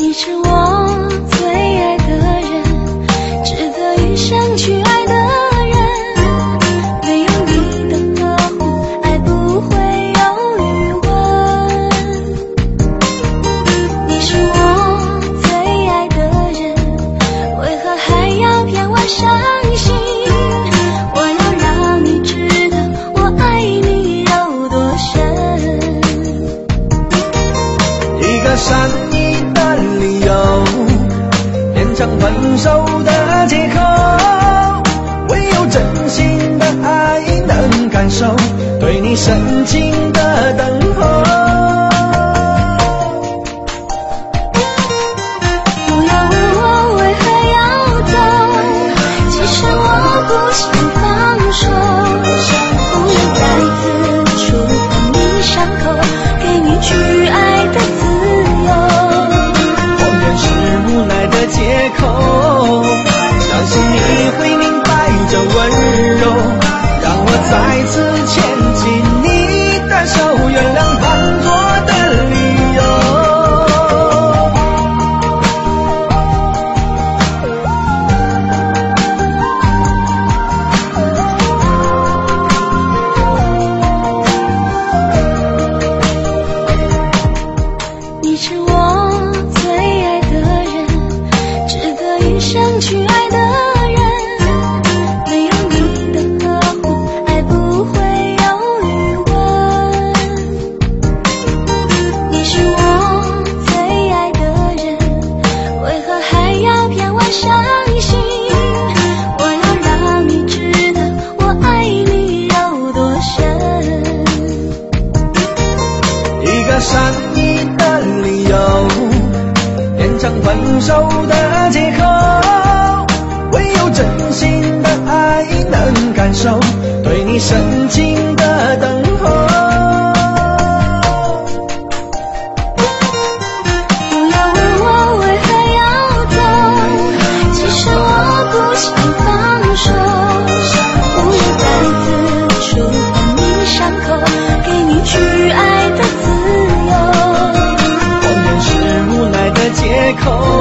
你是我最爱的人，值得一生去爱的人。没有你的呵护，爱不会有余温。你是我最爱的人，为何还要骗我伤心？我要让你知道我爱你有多深。 一个善意的理由，变成分手的借口，唯有真心的爱能感受对你深情的等候。 不要问我为何要走，其实我不想放手。不要再次触碰你伤口，给你去爱的自由。 谎言是无奈的借口，相信你会明白这温柔，让我再次牵紧你的手，原谅犯错的理由。 你是我最爱的人，值得一生去爱的人。没有你的呵护，爱不会有余温。你是我最爱的人，为何还要骗我伤心？我要让你知道我爱你有多深。 一个善意的理由，变成分手的借口，唯有真心的爱能感受对你深情的等候。 不要问我为何要走，其实我不想放手。不要再次触碰你伤口，给你去爱的自由。 谎言是无奈的借口，